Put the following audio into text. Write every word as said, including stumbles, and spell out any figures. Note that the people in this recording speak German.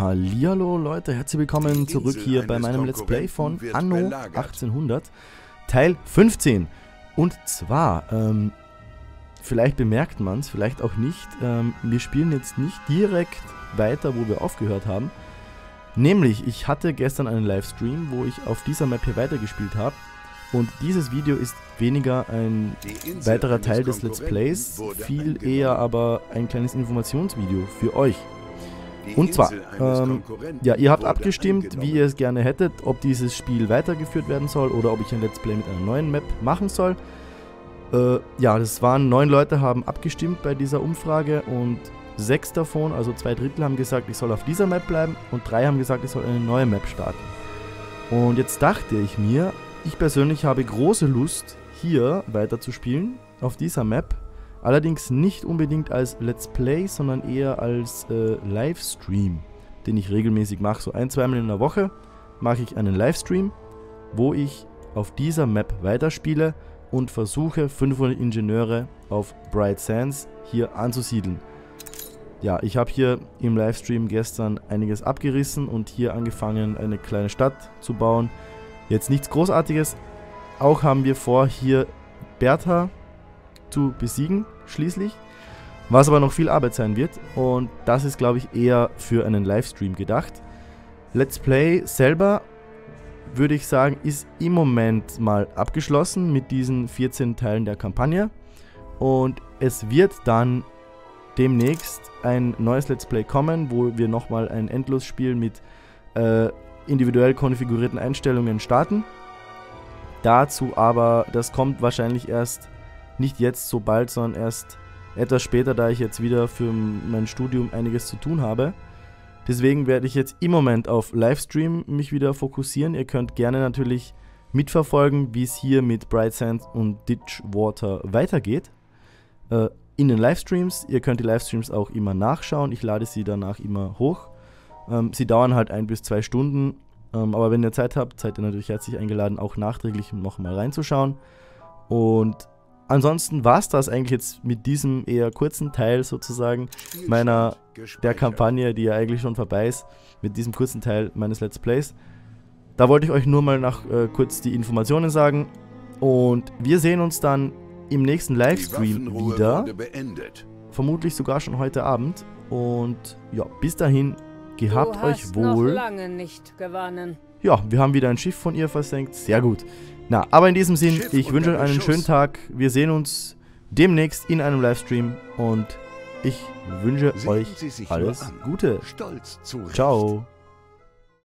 Hallihallo Leute, herzlich willkommen zurück hier bei meinem Let's Play von Anno achtzehnhundert, Teil fünfzehn. Und zwar, ähm, vielleicht bemerkt man es, vielleicht auch nicht, ähm, wir spielen jetzt nicht direkt weiter, wo wir aufgehört haben. Nämlich, ich hatte gestern einen Livestream, wo ich auf dieser Map hier weitergespielt habe. Und dieses Video ist weniger ein weiterer Teil des Let's Plays, viel eher aber ein kleines Informationsvideo für euch. Und zwar, ähm, ja, ihr habt abgestimmt, wie ihr es gerne hättet, ob dieses Spiel weitergeführt werden soll oder ob ich ein Let's Play mit einer neuen Map machen soll. Äh, ja, das waren neun Leute, haben abgestimmt bei dieser Umfrage und sechs davon, also zwei Drittel, haben gesagt, ich soll auf dieser Map bleiben und drei haben gesagt, ich soll eine neue Map starten. Und jetzt dachte ich mir, ich persönlich habe große Lust, hier weiterzuspielen, auf dieser Map. Allerdings nicht unbedingt als Let's Play, sondern eher als äh, Livestream, den ich regelmäßig mache. So ein, zweimal in der Woche mache ich einen Livestream, wo ich auf dieser Map weiterspiele und versuche, fünfhundert Ingenieure auf Bright Sands hier anzusiedeln. Ja, ich habe hier im Livestream gestern einiges abgerissen und hier angefangen, eine kleine Stadt zu bauen. Jetzt nichts Großartiges. Auch haben wir vor, hier Bertha zu besiegen, schließlich. Was aber noch viel Arbeit sein wird. Und das ist, glaube ich, eher für einen Livestream gedacht. Let's Play selber, würde ich sagen, ist im Moment mal abgeschlossen mit diesen vierzehn Teilen der Kampagne. Und es wird dann demnächst ein neues Let's Play kommen, wo wir nochmal ein Endlosspiel mit äh, individuell konfigurierten Einstellungen starten. Dazu aber, das kommt wahrscheinlich erst nicht jetzt so bald, sondern erst etwas später, da ich jetzt wieder für mein Studium einiges zu tun habe. Deswegen werde ich jetzt im Moment auf Livestream mich wieder fokussieren. Ihr könnt gerne natürlich mitverfolgen, wie es hier mit Bright Sands und Ditchwater weitergeht. Äh, in den Livestreams. Ihr könnt die Livestreams auch immer nachschauen. Ich lade sie danach immer hoch. Ähm, sie dauern halt ein bis zwei Stunden. Ähm, aber wenn ihr Zeit habt, seid ihr natürlich herzlich eingeladen, auch nachträglich noch mal reinzuschauen. Und ansonsten war es das eigentlich jetzt mit diesem eher kurzen Teil sozusagen meiner, der Kampagne, die ja eigentlich schon vorbei ist, mit diesem kurzen Teil meines Let's Plays. Da wollte ich euch nur mal nach äh, kurz die Informationen sagen und wir sehen uns dann im nächsten Livestream wieder, vermutlich sogar schon heute Abend und ja, bis dahin, gehabt du euch hast wohl. Noch lange nicht gewonnen. Ja, wir haben wieder ein Schiff von ihr versenkt, sehr gut. Na, aber in diesem Sinn, ich wünsche euch einen schönen Tag. Wir sehen uns demnächst in einem Livestream und ich wünsche euch alles Gute. Ciao.